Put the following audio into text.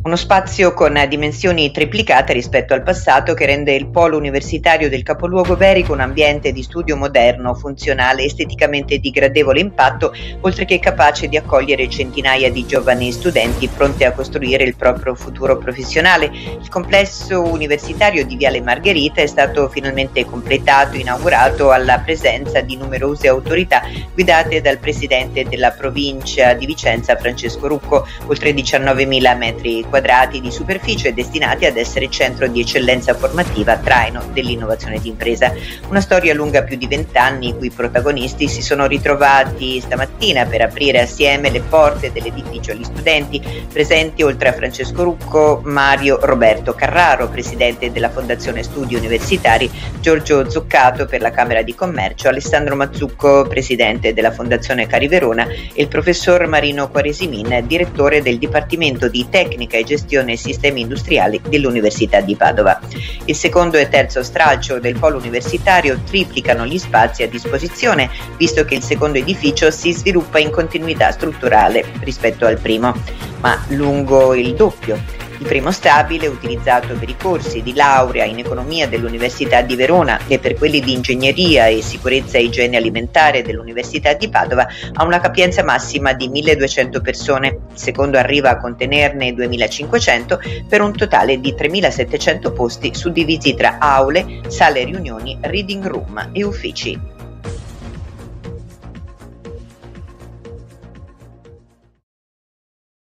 Uno spazio con dimensioni triplicate rispetto al passato che rende il polo universitario del capoluogo iberico un ambiente di studio moderno, funzionale, esteticamente di gradevole impatto, oltre che capace di accogliere centinaia di giovani studenti pronti a costruire il proprio futuro professionale. Il complesso universitario di Viale Margherita è stato finalmente completato e inaugurato alla presenza di numerose autorità guidate dal presidente della provincia di Vicenza, Francesco Rucco. Oltre 19.000 metri quadrati di superficie destinati ad essere centro di eccellenza formativa, traino dell'innovazione di impresa. Una storia lunga più di 20 anni, i cui protagonisti si sono ritrovati stamattina per aprire assieme le porte dell'edificio agli studenti. Presenti, oltre a Francesco Rucco, Mario Roberto Carraro, presidente della Fondazione Studi Universitari, Giorgio Zuccato per la Camera di Commercio, Alessandro Mazzucco, presidente della Fondazione Cari Verona, e il professor Marino Quaresimin, direttore del Dipartimento di Tecnica e Gestione Sistemi Industriali dell'Università di Padova. Il secondo e terzo stralcio del polo universitario triplicano gli spazi a disposizione, visto che il secondo edificio si sviluppa in continuità strutturale rispetto al primo, ma lungo il doppio. Il primo stabile, utilizzato per i corsi di laurea in economia dell'Università di Verona e per quelli di ingegneria e sicurezza e igiene alimentare dell'Università di Padova, ha una capienza massima di 1.200 persone. Il secondo arriva a contenerne 2.500 per un totale di 3.700 posti suddivisi tra aule, sale riunioni, reading room e uffici.